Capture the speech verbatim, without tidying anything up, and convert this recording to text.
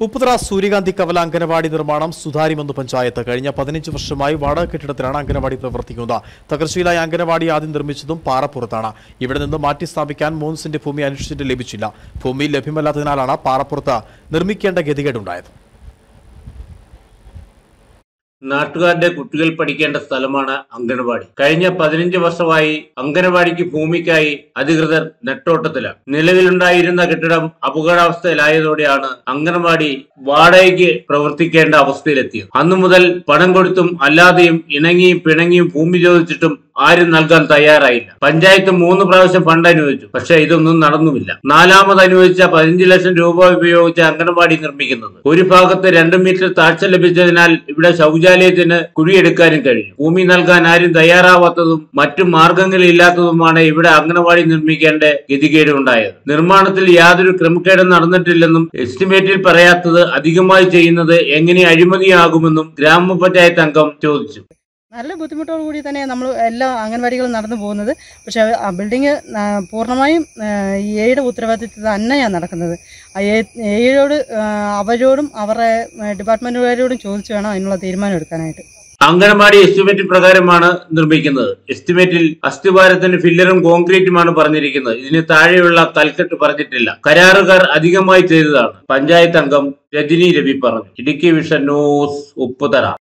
ഉപ്പുതറ സൂര്യകാന്തി കവല അംഗനവാടി നിർമ്മാണം സുതാര്യമെന്ന് പഞ്ചായത്ത്. കഴിഞ്ഞ പതിനഞ്ച് വർഷമായി വാടക കെട്ടിടത്തിലാണ് അംഗനവാടി പ്രവർത്തിക്കുന്നത്. തകർച്ചയിലായ അംഗനവാടി ആദ്യം നിർമ്മിച്ചതും പാറപ്പുറത്താണ്. ഇവിടെ നിന്ന് മാറ്റി സ്ഥാപിക്കാൻ മൂന്ന് സെന്റ് ഭൂമി അന്വേഷിച്ചിട്ട് ലഭിച്ചില്ല. ഭൂമി ലഭ്യമല്ലാത്തതിനാലാണ് പാറപ്പുറത്ത് നിർമ്മിക്കേണ്ട ഗതികേടുണ്ടായത്. നാട്ടുകാരുടെ കുട്ടികൾ പഠിക്കേണ്ട സ്ഥലമാണ് അംഗനവാടി. കഴിഞ്ഞ പതിനഞ്ച് വർഷമായി അംഗനവാടിക്ക് ഭൂമിക്കായി അധികൃതർ നെട്ടോട്ടത്തിലാണ്. നിലവിലുണ്ടായിരുന്ന കെട്ടിടം അപകടാവസ്ഥയിലായതോടെയാണ് അംഗനവാടി വാടകയ്ക്ക് പ്രവർത്തിക്കേണ്ട അവസ്ഥയിലെത്തിയത്. അന്നു മുതൽ പണം കൊടുത്തും അല്ലാതെയും ഇണങ്ങിയും പിണങ്ങിയും ഭൂമി ചോദിച്ചിട്ടും ആരും നൽകാൻ തയ്യാറായില്ല. പഞ്ചായത്ത് മൂന്ന് പ്രാവശ്യം ഫണ്ട് അനുവദിച്ചു, പക്ഷെ ഇതൊന്നും നടന്നുമില്ല. നാലാമത് അനുവദിച്ച പതിനഞ്ച് ലക്ഷം രൂപ ഉപയോഗിച്ച് അംഗനവാടി നിർമ്മിക്കുന്നത്. ഒരു ഭാഗത്ത് രണ്ട് മീറ്റർ താഴ്ച ലഭിച്ചതിനാൽ ഇവിടെ ശൗചാലയത്തിന് കുഴിയെടുക്കാനും കഴിഞ്ഞു. ഭൂമി നൽകാൻ ആരും തയ്യാറാവാത്തതും മറ്റു മാർഗങ്ങളില്ലാത്തതുമാണ് ഇവിടെ അംഗനവാടി നിർമ്മിക്കേണ്ട ഗതികേട് ഉണ്ടായത്. നിർമ്മാണത്തിൽ യാതൊരു ക്രമക്കേടും നടന്നിട്ടില്ലെന്നും എസ്റ്റിമേറ്റിൽ പറയാത്തത് അധികമായി ചെയ്യുന്നത് എങ്ങനെ അഴിമതിയാകുമെന്നും ഗ്രാമപഞ്ചായത്ത് അംഗം ചോദിച്ചു. നല്ല ബുദ്ധിമുട്ടോടു കൂടി തന്നെ നമ്മൾ എല്ലാ അംഗൻവാടികളും നടന്നു പോകുന്നത്. പക്ഷേ ആ ബിൽഡിങ് പൂർണ്ണമായും എയുടെ ഉത്തരവാദിത്വത്തിൽ തന്നെയാണ് നടക്കുന്നത്. എയോട് അവരോടും അവരുടെ ഡിപ്പാർട്ട്മെന്റുകാരോടും ചോദിച്ചു വേണം അതിനുള്ള തീരുമാനം എടുക്കാനായിട്ട്. അംഗനവാടി എസ്റ്റിമേറ്റ് പ്രകാരമാണ് നിർമ്മിക്കുന്നത്. എസ്റ്റിമേറ്റിൽ അസ്ഥിവാരത്തിന് ഫില്ലറും കോൺക്രീറ്റുമാണ് പറഞ്ഞിരിക്കുന്നത്. ഇതിന് താഴെയുള്ള കൽക്കെട്ട് പറഞ്ഞിട്ടില്ല. കരാറുകാർ അധികമായി ചെയ്തതാണ്. പഞ്ചായത്ത് അംഗം രജനി രവി പറഞ്ഞു. Idukki vision news, Upputhara.